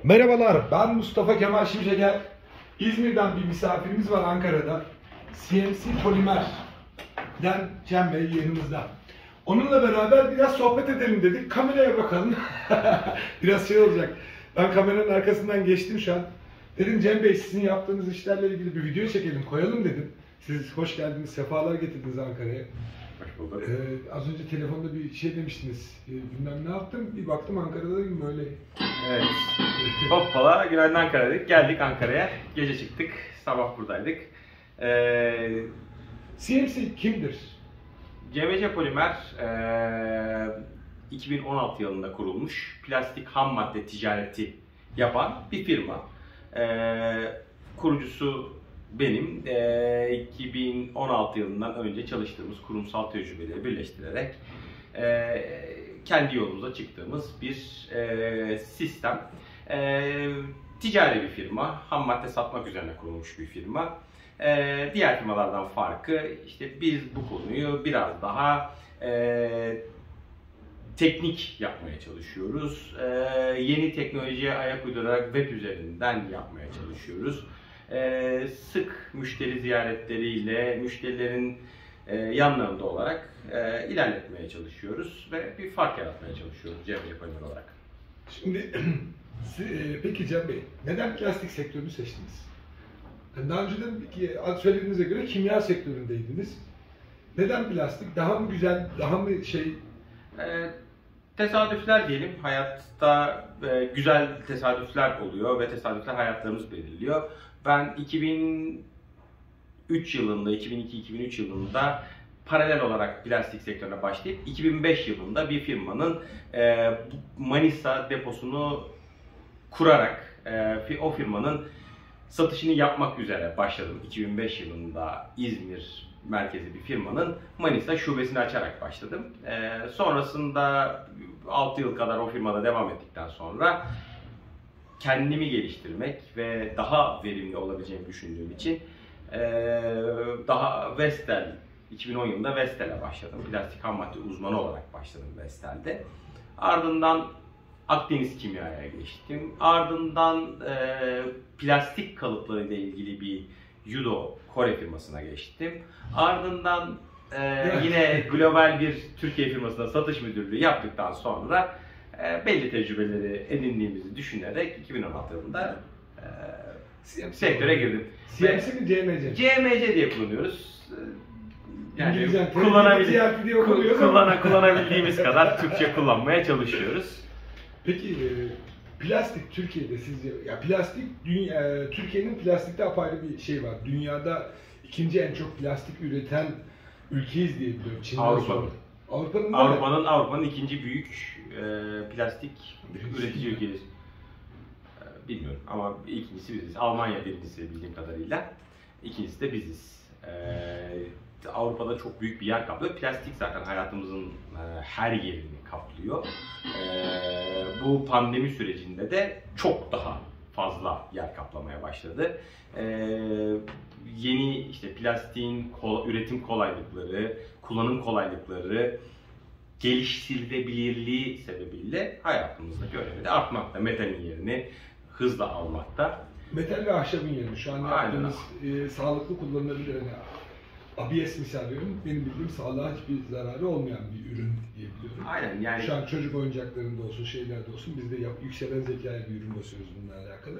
Merhabalar, ben Mustafa Kemal Şimşeker. İzmir'den bir misafirimiz var Ankara'da. CMC Polimer'den Cem Bey yanımızda. Onunla beraber biraz sohbet edelim dedik. Kameraya bakalım. Biraz şey olacak. Ben kameranın arkasından geçtim şu an. Dedim Cem Bey sizin yaptığınız işlerle ilgili bir video çekelim, koyalım dedim. Siz hoş geldiniz, sefalar getirdiniz Ankara'ya. Hoş bulduk. Az önce telefonda bir şey demiştiniz. Bilmem ne yaptım, bir baktım Ankara'dayım böyle. Evet. Hoppala, günaydın Ankara dedik. Geldik Ankara'ya. Gece çıktık, sabah buradaydık. CMC kimdir? CMC Polimer 2016 yılında kurulmuş plastik ham madde ticareti yapan bir firma. Kurucusu benim. 2016 yılından önce çalıştığımız kurumsal tecrübeleri birleştirerek kendi yolumuza çıktığımız bir sistem. Ticari bir firma, ham madde satmak üzerine kurulmuş bir firma. Diğer firmalardan farkı işte biz bu konuyu biraz daha teknik yapmaya çalışıyoruz. Yeni teknolojiye ayak uydurarak web üzerinden yapmaya çalışıyoruz. Sık müşteri ziyaretleriyle müşterilerin yanlarında olarak ilerletmeye çalışıyoruz ve bir fark yaratmaya çalışıyoruz CMC Polimer olarak. Şimdi peki Cem Bey, neden plastik sektörünü seçtiniz? Daha önceden söylediğinize göre kimya sektöründeydiniz. Neden plastik? Daha mı güzel, daha mı şey? Tesadüfler diyelim. Hayatta güzel tesadüfler oluyor ve tesadüfler hayatlarımızı belirliyor. Ben 2003 yılında, 2002-2003 yılında paralel olarak plastik sektörüne başlayıp 2005 yılında bir firmanın Manisa deposunu kurarak o firmanın satışını yapmak üzere başladım. 2005 yılında İzmir merkezi bir firmanın Manisa şubesini açarak başladım. Sonrasında 6 yıl kadar o firmada devam ettikten sonra kendimi geliştirmek ve daha verimli olabileceğimi düşündüğüm için daha Vestel, 2010 yılında Vestel'e başladım. Plastik ham madde uzmanı olarak başladım Vestel'de. Ardından Akdeniz Kimya'ya geçtim. Ardından plastik kalıpları ile ilgili bir Yudo Kore firmasına geçtim. Ardından yine global bir Türkiye firmasına satış müdürlüğü yaptıktan sonra belli tecrübeleri edindiğimizi düşünerek 2016 yılında sektöre girdim. CMC mi CMC? CMC diye kullanıyoruz. Yani kullanabildiğimiz kadar Türkçe kullanmaya çalışıyoruz. Peki plastik Türkiye'de sizce, ya plastik Türkiye'nin plastikte apayrı bir şey var. Dünyada ikinci en çok plastik üreten ülkeyiz diye biliyorum. Avrupa'nın ikinci büyük plastik üretici ülkesi. Bilmiyorum ama ikincisi biziz. Almanya birincisi bildiğim kadarıyla. İkincisi de biziz. Avrupa'da çok büyük bir yer kaplıyor. Plastik zaten hayatımızın her yerini kaplıyor. Bu pandemi sürecinde de çok daha fazla yer kaplamaya başladı. Yeni işte plastiğin üretim kolaylıkları, kullanım kolaylıkları, geliştirilebilirliği sebebiyle hayatımızdaki önemi de artmakta. Metalin yerini hızla almakta. Metal ve ahşabın yerini şu an yaptığımız sağlıklı kullanılabilir. Yani ABS misal ürün, benim bildiğim sağlığa hiçbir zararı olmayan bir ürün diye biliyorum. Aynen yani. Şu an çocuk oyuncaklarında olsun, şeylerde olsun biz de yükselen zekaya bir ürün basıyoruz bununla alakalı.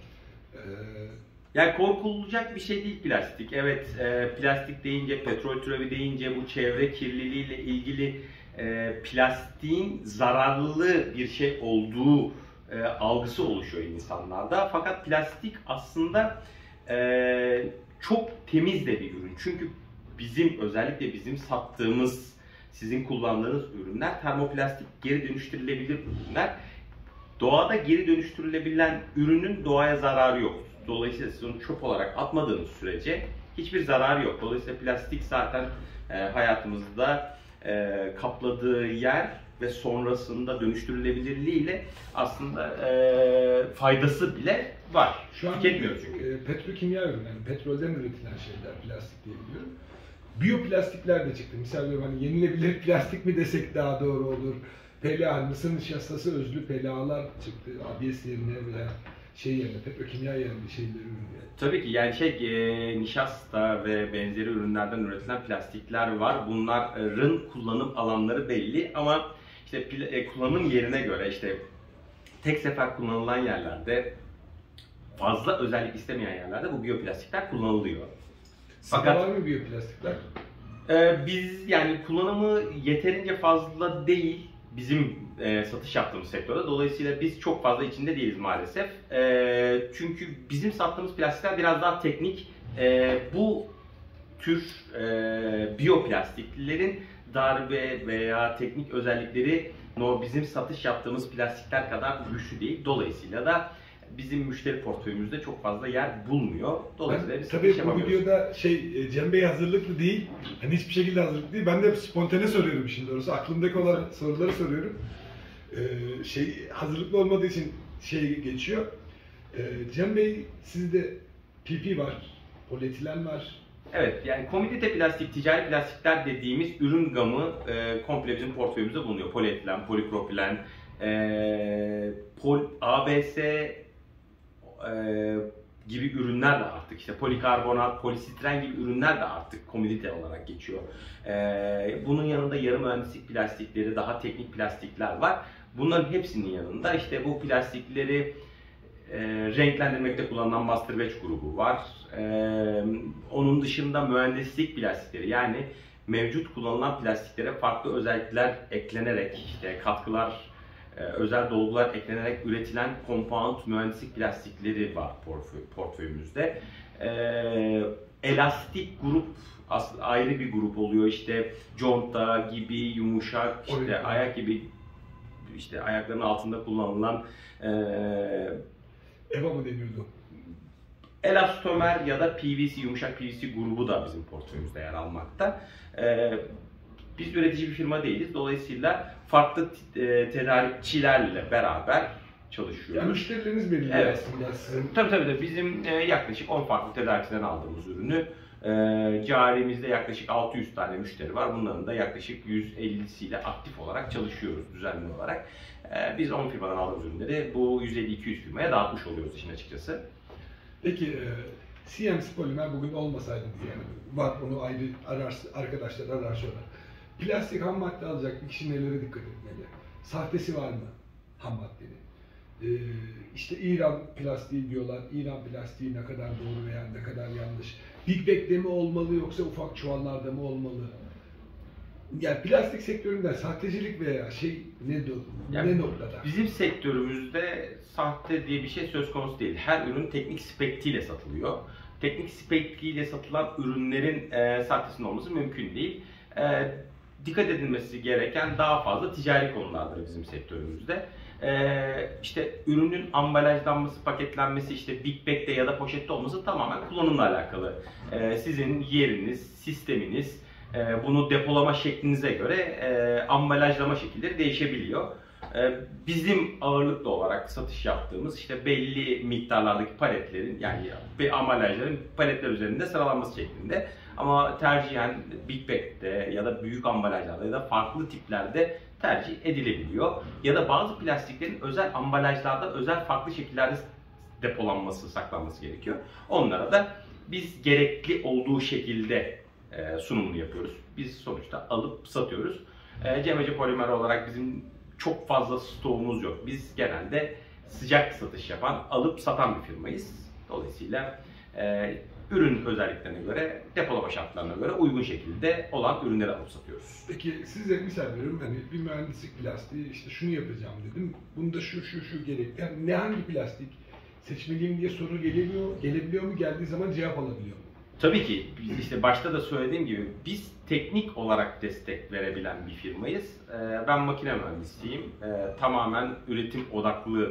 Yani korkulacak bir şey değil plastik. Evet, plastik deyince, petrol türevi deyince bu çevre kirliliğiyle ilgili plastiğin zararlı bir şey olduğu algısı oluşuyor insanlarda. Fakat plastik aslında çok temiz de bir ürün. Çünkü özellikle bizim sattığımız, sizin kullandığınız ürünler termoplastik geri dönüştürülebilir ürünler. Doğada geri dönüştürülebilen ürünün doğaya zararı yok. Dolayısıyla siz onu çöp olarak atmadığınız sürece hiçbir zararı yok. Dolayısıyla plastik zaten hayatımızda kapladığı yer ve sonrasında dönüştürülebilirliğiyle aslında faydası bile var. Şu an tüketmiyoruz çünkü. Petrokimya ürünleri, petrolden üretilen şeyler plastik diye biliyorum. Biyoplastikler de çıktı. Mesela hani yenilebilir plastik mi desek daha doğru olur. PLA, mısır nişastası özlü PLA'lar çıktı. ABS yerine veya şey yerine, petrokimya yerine şeyleri ürünler. Tabii ki yani nişasta ve benzeri ürünlerden üretilen plastikler var. Bunların kullanım alanları belli ama işte kullanım yerine göre işte tek sefer kullanılan yerlerde, fazla özellik istemeyen yerlerde bu biyoplastikler kullanılıyor. Fakat var mı biyoplastikler? Biz yani kullanımı yeterince fazla değil bizim satış yaptığımız sektörde. Dolayısıyla biz çok fazla içinde değiliz maalesef. Çünkü bizim sattığımız plastikler biraz daha teknik. Bu tür biyoplastiklerin darbe veya teknik özellikleri bizim satış yaptığımız plastikler kadar güçlü değil. Dolayısıyla da bizim müşteri portföyümüzde çok fazla yer bulmuyor. Dolayısıyla biz tabii satış bu yapamıyoruz. videoda Cem Bey hazırlıklı değil. Hani hiçbir şekilde hazırlıklı değil. Ben de spontane soruyorum işin doğrusu. Aklımdaki olan soruları soruyorum. Hazırlıklı olmadığı için geçiyor. Cem Bey, sizde PP var, polietilen var. Evet, yani komodite plastik, ticari plastikler dediğimiz ürün gamı komple bizim portföyümüzde bulunuyor. Polietilen, polipropilen, ABS gibi ürünler de artık, işte polikarbonat, polistiren gibi ürünler de artık komodite olarak geçiyor. Bunun yanında yarı mühendislik plastikleri, daha teknik plastikler var. Bunların hepsinin yanında işte bu plastikleri renklendirmekte kullanılan master batch grubu var. Onun dışında mühendislik plastikleri, yani mevcut kullanılan plastiklere farklı özellikler eklenerek, işte katkılar, özel dolgular eklenerek üretilen compound mühendislik plastikleri var portföyümüzde. Elastik grup ayrı bir grup oluyor, işte conta gibi yumuşak, işte ayak gibi, işte ayakların altında kullanılan EVA mı deniyordu? Elastomer ya da PVC, yumuşak PVC grubu da bizim portföyümüzde yer almakta. Biz üretici bir firma değiliz. Dolayısıyla farklı tedarikçilerle beraber çalışıyoruz. Yani müşterileriniz belirli aslında sizin. Tabii. Bizim yaklaşık 10 farklı tedarikçiden aldığımız ürünü carimizde yaklaşık 600 tane müşteri var. Bunların da yaklaşık 150'siyle aktif olarak çalışıyoruz düzenli olarak. Biz 10 firmadan aldığımız ürünleri bu 150-200 firmaya dağıtmış oluyoruz işin açıkçası. Peki CMC polimer bugün olmasaydı, yani var, onu ayrı arkadaşlar arar sorar. Plastik ham madde alacak bir kişi nelere dikkat etmeli? Sahtesi var mı ham maddenin? İşte İran plastiği diyorlar. İran plastiği ne kadar doğru veya ne kadar yanlış? Big Bag'de mi olmalı yoksa ufak çuvallarda mı olmalı? Yani plastik sektöründe sahtecilik veya ne noktada? Bizim sektörümüzde sahte diye bir şey söz konusu değil. Her ürün teknik spekliyle satılıyor. Teknik spekliyle satılan ürünlerin sahtesinin olması mümkün değil. Dikkat edilmesi gereken daha fazla ticari konulardır bizim sektörümüzde. İşte ürünün ambalajlanması, paketlenmesi, işte Big Bag'de ya da poşette olması tamamen kullanımla alakalı. Sizin yeriniz, sisteminiz, bunu depolama şeklinize göre ambalajlama şekilleri değişebiliyor. Bizim ağırlıklı olarak satış yaptığımız işte belli miktarlardaki paletlerin, yani ambalajların paletler üzerinde sıralanması şeklinde. Ama tercihen Big Bag'de ya da büyük ambalajlarda ya da farklı tiplerde tercih edilebiliyor. Ya da bazı plastiklerin özel ambalajlarda, özel farklı şekillerde depolanması, saklanması gerekiyor. Onlara da biz gerekli olduğu şekilde sunumunu yapıyoruz. Biz sonuçta alıp satıyoruz. CMC Polimer olarak bizim çok fazla stoğumuz yok. Biz genelde sıcak satış yapan, alıp satan bir firmayız. Dolayısıyla ürün özelliklerine göre, depolama şartlarına göre uygun şekilde olan ürünleri alıp satıyoruz. Peki size misal veriyorum, hani bir mühendislik plastiği, işte şunu yapacağım dedim. Bunda şu gerek. Yani hangi plastik seçmeliyim diye soru gelebiliyor mu? Geldiği zaman cevap alabiliyor mu? Tabii ki. İşte başta da söylediğim gibi biz teknik olarak destek verebilen bir firmayız. Ben makine mühendisiyim. Tamamen üretim odaklı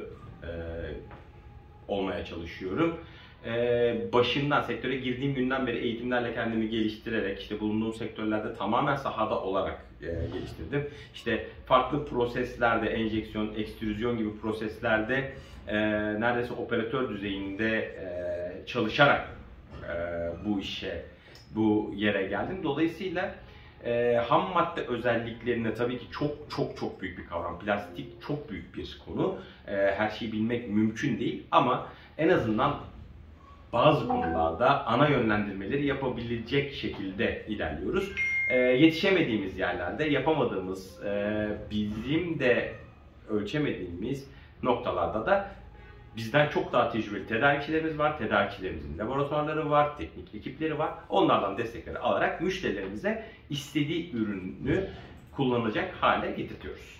olmaya çalışıyorum. Başından, sektöre girdiğim günden beri eğitimlerle kendimi geliştirerek, işte bulunduğum sektörlerde tamamen sahada olarak geliştirdim. İşte farklı proseslerde, enjeksiyon, ekstrüzyon gibi proseslerde neredeyse operatör düzeyinde çalışarak bu yere geldim. Dolayısıyla Ham madde özelliklerine tabii ki çok büyük bir kavram. Plastik çok büyük bir konu. Her şeyi bilmek mümkün değil ama en azından bazı konularda ana yönlendirmeleri yapabilecek şekilde ilerliyoruz. Yetişemediğimiz yerlerde, yapamadığımız, bizim de ölçemediğimiz noktalarda da bizden çok daha tecrübeli tedarikçilerimiz var. Tedarikçilerimizin laboratuvarları var, teknik ekipleri var. Onlardan destekleri alarak müşterilerimize istediği ürünü kullanacak hale getirtiyoruz.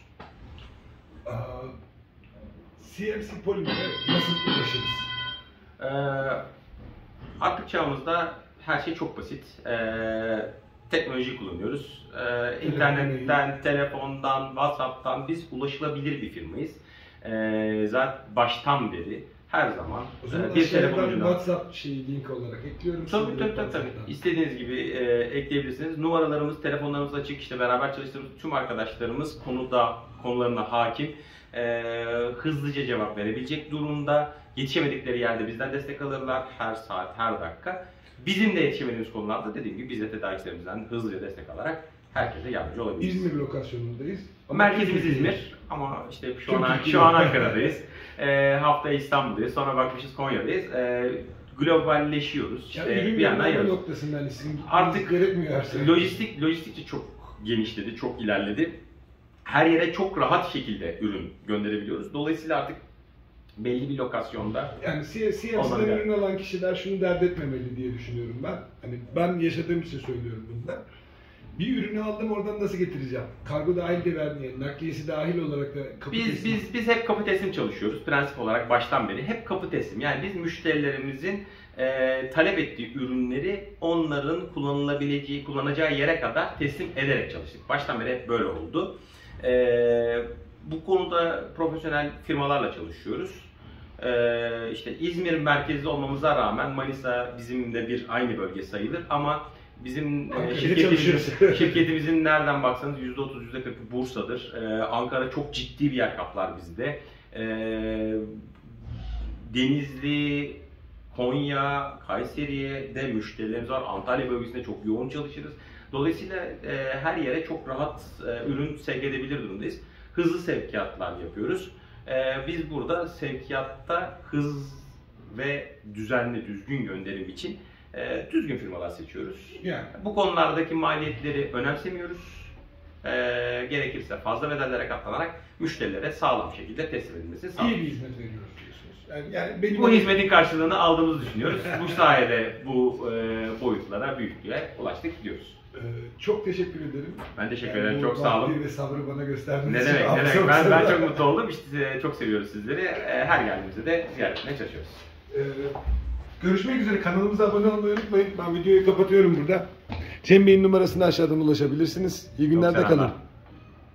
CMC polimere nasıl ulaşırız? Artık çağımızda her şey çok basit. Teknoloji kullanıyoruz. İnternetten, telefondan, WhatsApp'tan biz ulaşılabilir bir firmayız. Zaten baştan beri her zaman bir telefon ucundan. WhatsApp link olarak ekliyorum. Tabii. İstediğiniz gibi ekleyebilirsiniz. Numaralarımız, telefonlarımız açık. İşte beraber çalıştığımız tüm arkadaşlarımız konularına hakim. Hızlıca cevap verebilecek durumda. Yetişemedikleri yerde bizden destek alırlar her saat, her dakika. Bizim de yetişemediğimiz konularda dediğim gibi biz de tedarikçilerimizden hızlıca destek alarak herkese yardımcı olabiliriz. İzmir lokasyonundayız. Merkezimiz İzmir ama işte şu an Ankara'dayız. Haftaya İstanbul'dayız. Sonra bakmışız Konya'dayız. Globalleşiyoruz. Yani bir yandan yiyoruz. Noktasından isim artık gerekmiyor. lojistikçi çok genişledi, çok ilerledi. Her yere çok rahat şekilde ürün gönderebiliyoruz. Dolayısıyla artık belli bir lokasyonda. Yani CMC'den ürün alan kişiler şunu dert etmemeli diye düşünüyorum ben. Hani ben yaşadığım için söylüyorum bundan. Bir ürünü aldım, oradan nasıl getireceğim? Kargo dahil de vermeyen, nakliyesi dahil olarak da kapı teslim. Biz hep kapı teslim çalışıyoruz. Prensip olarak baştan beri hep kapı teslim. Yani biz müşterilerimizin talep ettiği ürünleri onların kullanacağı yere kadar teslim ederek çalıştık. Baştan beri hep böyle oldu. Bu konuda profesyonel firmalarla çalışıyoruz. İşte İzmir merkezli olmamıza rağmen Manisa bizim de aynı bölge sayılır ama bizim şirketimizin nereden baksanız %30, %40'ı Bursa'dır. Ankara çok ciddi bir yer kaplar bizde. Denizli, Konya, Kayseri'ye de müşterilerimiz var. Antalya bölgesinde çok yoğun çalışırız. Dolayısıyla her yere çok rahat ürün sevk edebilir durumdayız. Hızlı sevkiyatlar yapıyoruz. Biz burada sevkiyatta hız ve düzgün gönderim için düzgün firmalar seçiyoruz. Yani. Bu konulardaki maliyetleri önemsemiyoruz. Gerekirse fazla bedellere katlanarak müşterilere sağlam şekilde teslim edilmesini sağlıyoruz. İyi bir hizmet veriyoruz diyorsunuz. Yani benim bu hizmetin karşılığını aldığımızı düşünüyoruz. Bu sayede bu boyutlara, büyüklüğe ulaştık diyoruz. Çok teşekkür ederim. Ben teşekkür ederim. Çok sağ olun. Ve sabrı bana gösterdiğiniz Ne için. demek. Ben çok mutlu oldum. İşte çok seviyoruz sizleri. Her geldiğimizde de ziyaret etmeye çalışıyoruz. Görüşmek üzere. Kanalımıza abone olmayı unutmayın. Ben videoyu kapatıyorum burada. Cem Bey'in numarasına aşağıdan ulaşabilirsiniz. İyi günlerde kalın.